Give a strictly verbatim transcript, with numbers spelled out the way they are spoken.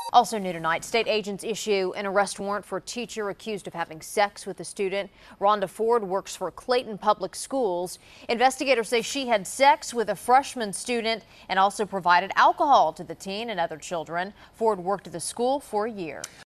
Also new tonight, state agents issue an arrest warrant for a teacher accused of having sex with a student. Rhonda Ford works for Clayton Public Schools. Investigators say she had sex with a freshman student and also provided alcohol to the teen and other children. Ford worked at the school for a year.